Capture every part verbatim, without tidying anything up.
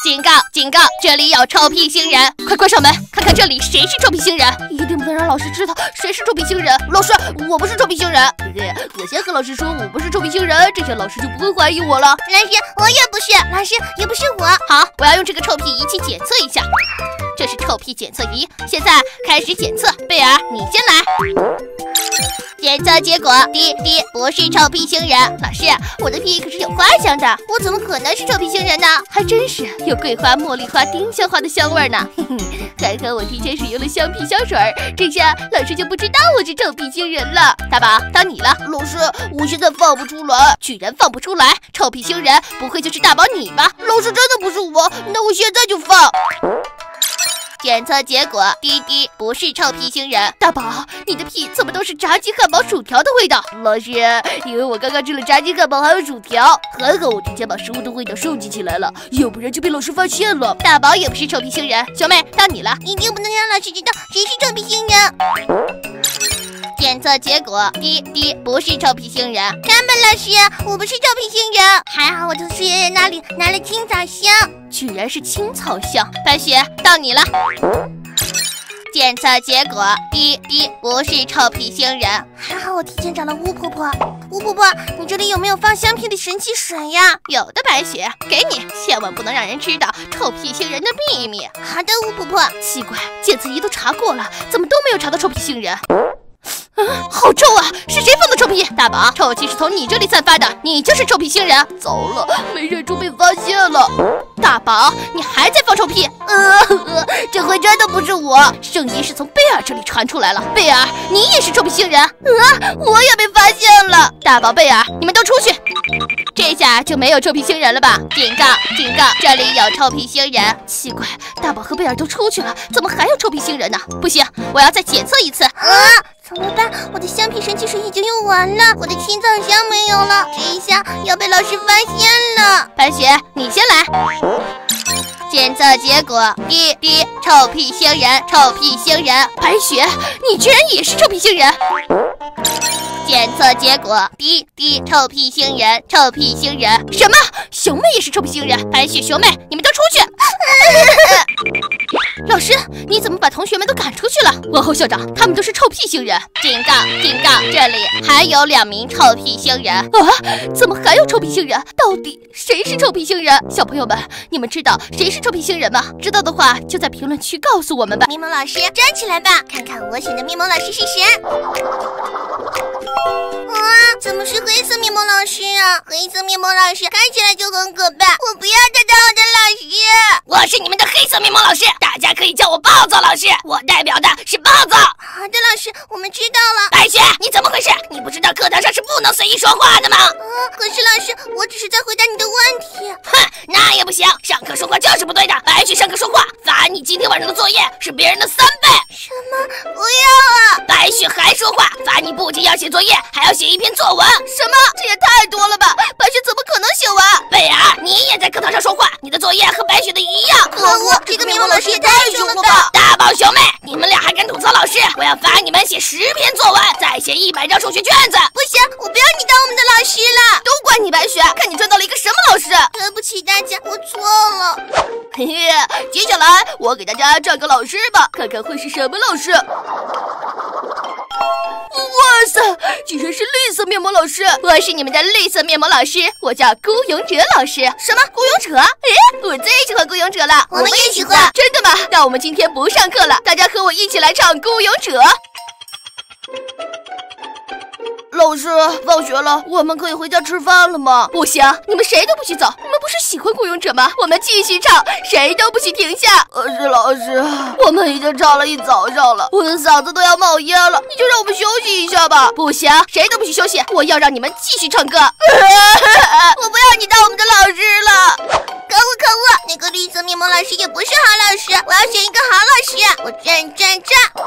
警告警告，这里有臭屁星人，快关上门，看看这里谁是臭屁星人，一定不能让老师知道谁是臭屁星人。老师，我不是臭屁星人。我先和老师说我不是臭屁星人，这下老师就不会怀疑我了。 老师，我也不是，老师也不是我。 好，我要用这个臭屁仪器检测一下。这是臭屁检测仪，现在开始检测。贝尔，你先来。检测结果，滴滴不是臭屁星人。老师，我的屁可是有花香的，我怎么可能是臭屁星人呢？还真是有桂花、茉莉花、丁香花的香味呢。嘿嘿，还好我提前使用了香屁香水，这下老师就不知道我是臭屁星人了。大宝，到你了。 老师，我现在放不出来， 居然放不出来！臭屁星人，不会就是大宝你吧？ 老师，真的不是我，那我现在就放。 检测结果，滴滴不是臭屁星人。大宝，你的屁怎么都是炸鸡汉堡、薯条的味道？ 老师，因为我刚刚吃了炸鸡汉堡还有薯条，还好我提前把食物的味道收集起来了，要不然就被老师发现了。 大宝也不是臭屁星人。小妹，到你了， 一定不能让老师知道谁是臭屁星人。 检测结果，滴滴不是臭屁星人。 看吧，老师，我不是臭屁星人，还好我从树叶那里拿了青草香。 居然是青草香。白雪，到你了。检测结果，滴滴不是臭屁星人。 还好我提前找了巫婆婆。巫婆婆，你这里有没有放香屁的神奇水呀？ 有的，白雪，给你，千万不能让人知道臭屁星人的秘密。 好的，巫婆婆。 奇怪，检测仪都查过了，怎么都没有查到臭屁星人？啊，好臭啊！是谁放的臭屁？大宝，臭气是从你这里散发的，你就是臭屁星人。 糟了，没忍住被发现了。 大宝，你还在放臭屁？ 呃，呃这回真的不是我， 声音是从贝尔这里传出来了。贝尔，你也是臭屁星人。 啊，我也被发现了。 大宝、贝尔，你们都出去。这下就没有臭屁星人了吧？警告警告，这里有臭屁星人。奇怪，大宝和贝尔都出去了，怎么还有臭屁星人呢？不行，我要再检测一次。 啊！怎么办？我的香屁神奇水已经用完了，我的青草香没有了，这一下要被老师发现了。 白雪，你先来。检测结果，滴滴，臭屁星人，臭屁星人。白雪，你居然也是臭屁星人。检测结果，滴滴，臭屁星人，臭屁星人。什么？熊妹也是臭屁星人？白雪、熊妹，你们都出去！老师，你怎么把同学们都赶出去了？王后校长，他们都是臭屁星人。警告警告，这里还有两名臭屁星人。啊，怎么还有臭屁星人？到底谁是臭屁星人？小朋友们，你们知道谁是臭屁星人吗？知道的话就在评论区告诉我们吧。 咪蒙老师，站起来吧，看看我选的咪蒙老师是谁。啊，怎么是黑色面膜老师啊？黑色面膜老师看起来就很可怕，我不要他当我的老师。 我是你们的黑色面膜老师，大家可以叫我暴躁老师，我代表的是暴躁。 好的，老师，我们知道了。 白雪，你怎么回事？你不知道课堂上是不能随意说话的吗？ 啊，可是老师，我只是在回答你的问题。 哼，那也不行，上课说话就是不对的。白雪上课说话，罚你今天晚上的作业是别人的三倍。 什么？不要啊！ 白雪还说话，罚你不仅要写作业，还要写一篇作文。 什么？这也太多了吧！白雪怎么可能写完？ 贝尔，你也在课堂上说话，你的作业和白雪的一样。 可恶，这个咪蒙老师也太凶了吧！ 大宝、熊妹，你们俩还敢吐槽老师？我要罚你们写十篇作文，再写一百张数学卷子。 不行，我不要你当我们的老师了。 都怪你，白雪，看你赚到了一个什么老师！ 对不起大家，我错了。 嘿嘿，接下来我给大家转个老师吧，看看会是什么老师。哇塞，居然是绿色面膜老师！ 我是你们的绿色面膜老师，我叫孤勇者老师。 什么孤勇者？哎，我最喜欢孤勇者了。 我们也喜欢。 真的吗？那我们今天不上课了，大家和我一起来唱孤勇者。老师，放学了，我们可以回家吃饭了吗？ 不行，你们谁都不许走。你们不是喜欢孤勇者吗？我们继续唱，谁都不许停下。 可是老师，我们已经唱了一早上了，我的嗓子都要冒烟了，你就让我们休息一下吧。 不行，谁都不许休息，我要让你们继续唱歌。 我不要你当我们的老师了。 可恶可恶，那个绿色面膜老师也不是好老师，我要选一个好老师。我转转转。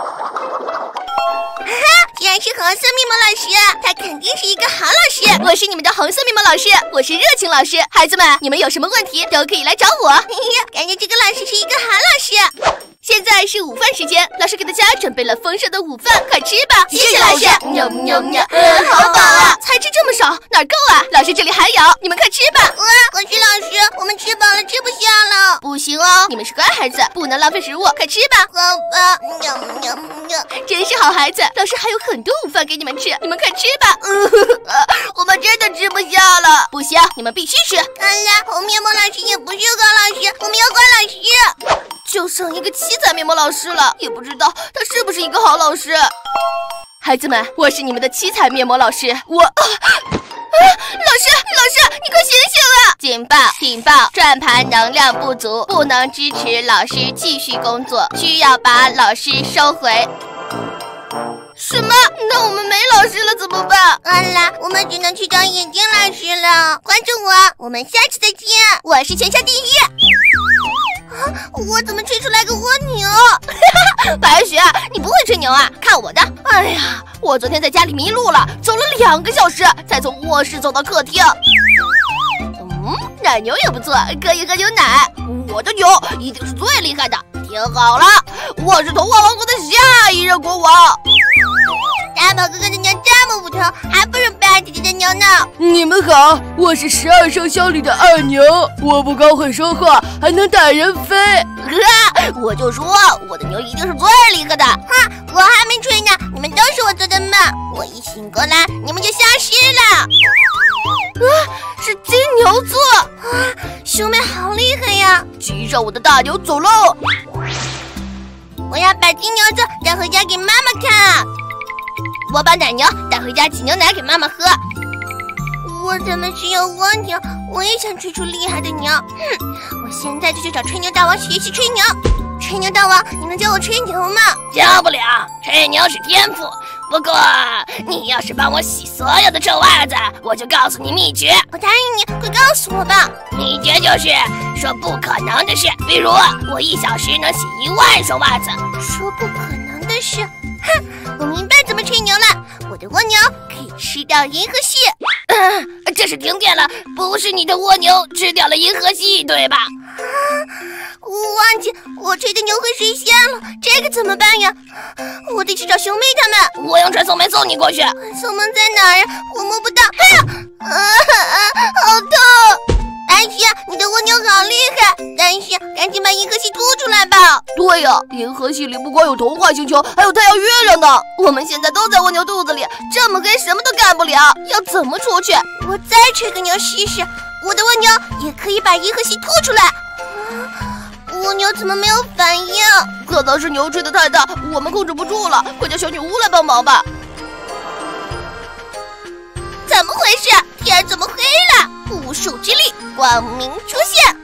哈哈，竟然是红色面膜老师，他肯定是一个好老师。 我是你们的红色面膜老师，我是热情老师。孩子们，你们有什么问题都可以来找我。 感觉这个老师是一个好老师。 现在是午饭时间，老师给大家准备了丰盛的午饭，快吃吧。 谢谢老师。 喵喵喵， 嗯，好饱啊！ 才吃这么少，哪够啊？老师这里还有，你们快吃吧。 哇，可是老师，我们吃饱了，吃不下了。 不行哦，你们是乖孩子，不能浪费食物，快吃吧。 好吧，喵喵喵， 真是好孩子，老师还有很多午饭给你们吃，你们快吃吧。 我们真的吃不下了。 不行，你们必须吃。 看来红面膜老师也不是高老师，我们要关老师。 就剩一个七彩面膜老师了，也不知道他是不是一个好老师。孩子们，我是你们的七彩面膜老师，我。啊啊！老师，老师，你快醒醒啊！警报，警报！转盘能量不足，不能支持老师继续工作，需要把老师收回。什么？那我们没老师了怎么办？ 完了，我们只能去找眼睛老师了。关注我，我们下次再见。 我是全校第一。 啊！我怎么吹出来个蜗牛？ 白雪，你不会吹牛啊？看我的！哎呀，我昨天在家里迷路了，走了两个小时才从卧室走到客厅。嗯，奶牛也不错，可以喝牛奶。我的牛一定是最厉害的。听好了，我是童话王国的下一任国王。 大宝哥哥的牛这么无头，还不如贝尔姐姐的牛呢。 你们好，我是十二生肖里的二牛，我不光会说话，还能带人飞。 我就说我的牛一定是最厉害的。 哈，我还没吹呢，你们都是我做的梦。我一醒过来，你们就消失了。 啊，是金牛座啊！熊妹好厉害呀！ 骑上我的大牛走喽！ 我要把金牛座带回家给妈妈看。 我把奶牛带回家挤牛奶给妈妈喝。 我怎么只有蜗牛？我也想吹出厉害的牛。哼，我现在就去找吹牛大王学习吹牛。吹牛大王，你能教我吹牛吗？ 教不了，吹牛是天赋。不过你要是帮我洗所有的臭袜子，我就告诉你秘诀。 我答应你，快告诉我吧。 秘诀就是说不可能的事，比如我一小时能洗一万双袜子。 说不可能的事？哼，我明白怎么吹牛了。我的蜗牛可以吃掉银河系。 呃，这是停电了，不是你的蜗牛吃掉了银河系，对吧？ 啊，我忘记我吹的牛会实现了，这个怎么办呀？我得去找熊妹他们。 我用传送门送你过去。 送门在哪儿呀？我摸不到。哎呀，啊啊，好痛！白雪，你的蜗牛好厉害，但是赶紧把银河系吐出来吧。 对呀，银河系里不光有童话星球，还有太阳、月亮呢。 我们现在都在蜗牛肚子里，这么黑，什么都干不了，要怎么出去？ 我再吹个牛试试，我的蜗牛也可以把银河系吐出来。啊，蜗牛怎么没有反应？ 可能是牛吹得太大，我们控制不住了，快叫小女巫来帮忙吧。怎么回事？天怎么黑了？巫术之力，光明出现。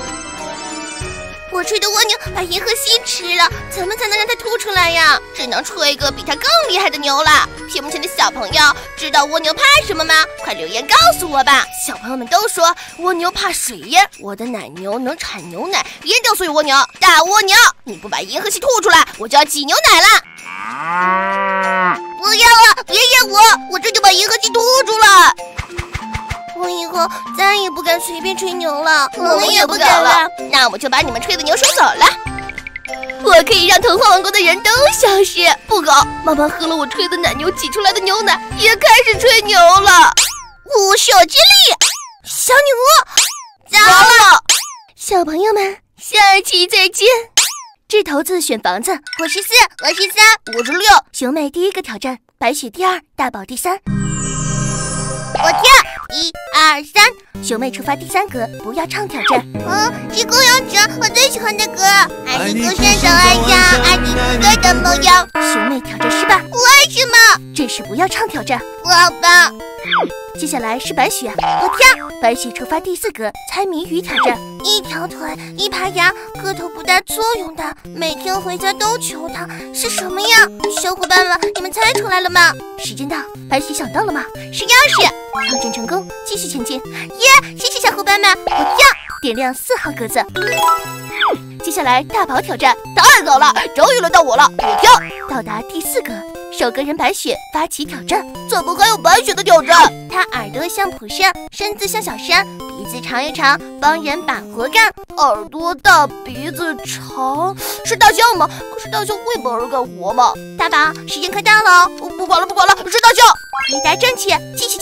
我吹的蜗牛把银河系吃了，怎么才能让它吐出来呀？只能吹个比它更厉害的牛了。屏幕前的小朋友知道蜗牛怕什么吗？快留言告诉我吧。小朋友们都说蜗牛怕水淹，我的奶牛能产牛奶，淹掉所有蜗牛。大蜗牛，你不把银河系吐出来，我就要挤牛奶了。不要啊！别淹我，我这就把银河系吐出来。我以后再也不敢随便吹牛了， 我们也不敢了。 那我就把你们吹的牛收走了。我可以让童话王国的人都消失。不好，妈妈喝了我吹的奶牛挤出来的牛奶，也开始吹牛了。巫术之力，小女巫，糟了！小朋友们，下期再见。掷骰子选房子， 我是四，我是三， 我是六。熊妹第一个挑战，白雪第二，大宝第三。 我跳，一二三。 熊妹出发第三格，不要唱挑战。 嗯，是公羊者，我最喜欢的歌。爱你孤身走暗巷，爱你哥哥的模样。 熊妹挑战失败， 为什么？ 这是不要唱挑战。 好吧。 接下来是白雪， 我跳。 白雪出发第四格，猜谜语挑战。 一条腿，一排牙，个头不大作用大，每天回家都求他，是什么呀？小伙伴们，你们猜出来了吗？ 时间到，白雪想到了吗？ 是钥匙。 挑战成功，继续前进。 耶，谢谢小伙伴们，我跳。 点亮四号格子。接下来大宝挑战，太好了，终于轮到我了，我跳。到达第四格，守歌人白雪发起挑战。怎么还有白雪的挑战？她耳朵像蒲扇，身子像小山，鼻子长又长，帮人把活干。耳朵大，鼻子长，是大象吗？可是大象会帮人干活吗？ 大宝，时间快到了， 不管了不管了，是大象。 回答正确，继续前进。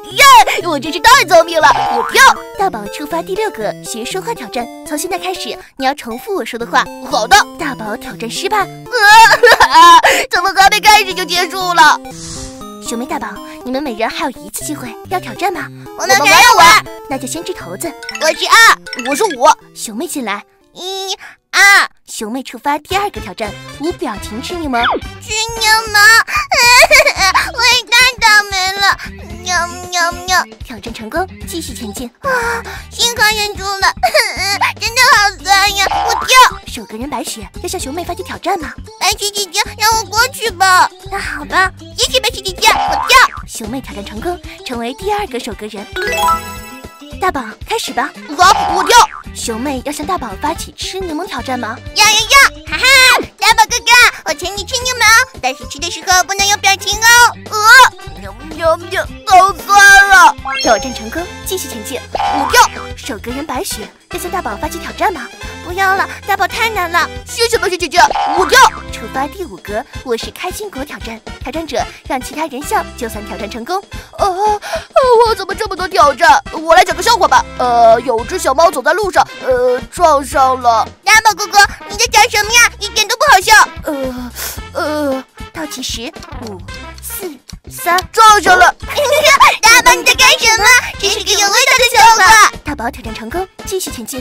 耶！我真是太聪明了，我跳！大宝触发第六个学说话挑战，从现在开始，你要重复我说的话。 好的。 大宝挑战失败。 啊！怎么还没开始就结束了？ 熊妹大宝，你们每人还有一次机会，要挑战吗？ 我们没有玩， 那就先掷头子。 我是二，我是五。 熊妹进来， 一、二。 熊妹触发第二个挑战，无表情吃柠檬。 吃柠檬，我也太倒霉了！喵喵喵！ 挑战成功，继续前进。 啊，幸好忍住了，真的好酸呀！我跳。 守隔人白雪要向熊妹发起挑战吗？ 白雪姐姐，让我过去吧。那好吧，谢谢白雪姐姐，我跳。 熊妹挑战成功，成为第二个守隔人。大宝，开始吧。 好，我跳。 熊妹要向大宝发起吃柠檬挑战吗？ 要要要！哈哈，大宝哥哥，我请你吃柠檬，但是吃的时候不能有表情哦。 呃，喵喵喵，好酸啊！ 挑战成功，继续前进。 我跳。 守隔人白雪要向大宝发起挑战吗？ 不要了，大宝太难了。 谢谢白雪姐姐，我跳。 触发第五格，我是开心果挑战，挑战者让其他人笑，就算挑战成功。 呃、啊，我怎么这么多挑战？我来讲个笑话吧。呃，有只小猫走在路上，呃，撞上了。 大宝哥哥，你在讲什么呀？一点都不好笑。 呃呃，倒计时，五、四、三， 撞上了。 大宝你在干什么？这是个有味道的笑话。 大宝挑战成功，继续前进。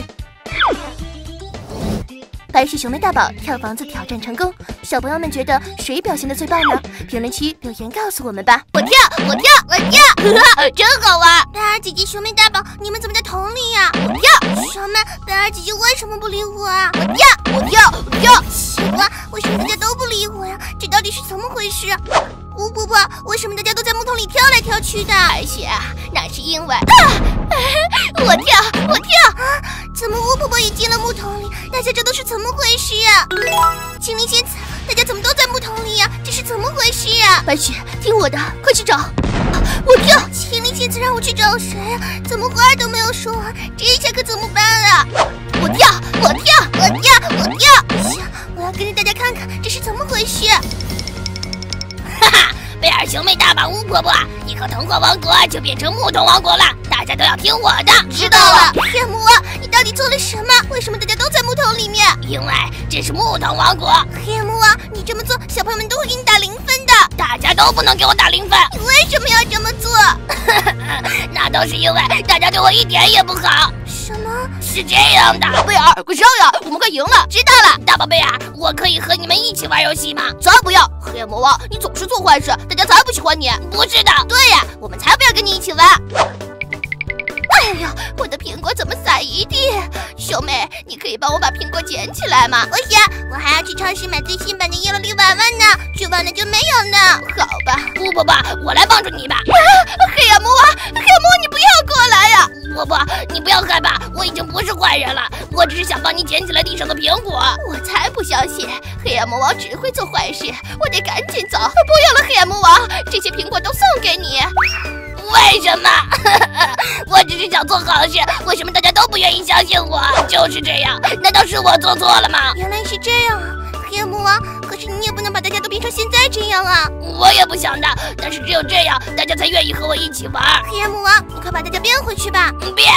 白雪熊妹大宝跳房子挑战成功，小朋友们觉得谁表现的最棒呢？评论区留言告诉我们吧。 我跳，我跳，我跳，呵呵，真好玩！ 贝儿姐姐、熊妹大宝，你们怎么在同里呀？ 我跳。 小妹，贝儿姐姐为什么不理我啊？ 我跳，我跳，我跳。 奇怪，为什么大家都不理我呀？这到底是怎么回事？巫婆婆，为什么大家都在木桶里跳来跳去的？ 白雪，那是因为……啊，我跳，我跳。 啊，怎么巫婆婆也进了木桶里？大家这都是怎么回事呀？青灵仙子，大家怎么都在木桶里呀？这是怎么回事呀？ 白雪，听我的，快去找！啊，我跳。 青灵仙子让我去找谁呀？怎么话都没有说完？这下可怎么办啊？ 我跳，我跳， 我跳，我跳！行，我要跟着大家看看这是怎么回事。 哈哈，贝尔熊妹大宝巫婆婆，以后童话王国就变成木桶王国了，大家都要听我的。 知道了。 黑魔王，你到底做了什么？为什么大家都在木桶里面？ 因为这是木桶王国。 黑魔王，你这么做，小朋友们都会给你打零分的。 大家都不能给我打零分。 你为什么要这么做？ 那都是因为大家对我一点也不好。 什么？ 是这样的， 贝尔，快上呀，我们快赢了！ 知道了，大宝贝尔，我可以和你们一起玩游戏吗？ 才不要！黑魔王，你总是做坏事，大家才不喜欢你。 不是的， 对呀，我们才不要跟你一起玩。哎呀，我的苹果怎么撒一地？小妹，你可以帮我把苹果捡起来吗？ 不行，我还要去超市买最新版的耶罗丽娃娃呢，去晚了就没有呢。 好吧， 巫婆婆，我来帮助你吧。 啊，黑暗魔王，黑暗魔王，你不要过来呀！ 婆婆，你不要害怕，我已经不是坏人了，我只是想帮你捡起来地上的苹果。 我才不相信，黑暗魔王只会做坏事，我得赶紧走。不用了，黑暗魔王，这些苹果都送给你。 为什么？我只是想做好事，为什么大家都不愿意相信我？就是这样，难道是我做错了吗？ 原来是这样啊，黑暗魔王，可是你也不能把大家都变成现在这样啊。 我也不想的，但是只有这样，大家才愿意和我一起玩。 黑暗魔王，你快把大家变回去吧。 变！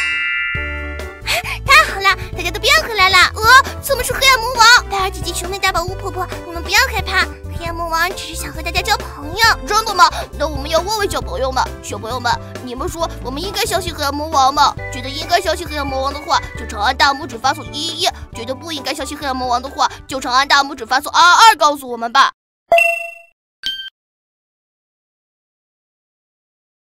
太好了，大家都变回来了。呃，怎么是黑暗魔王？贝尔姐姐、熊妹大宝、巫婆婆，你们不要害怕。黑暗魔王只是想和大家交朋友。 真的吗？那我们要问问小朋友们。小朋友们，你们说我们应该相信黑暗魔王吗？觉得应该相信黑暗魔王的话，就长按大拇指发送一一；觉得不应该相信黑暗魔王的话，就长按大拇指发送二二，告诉我们吧。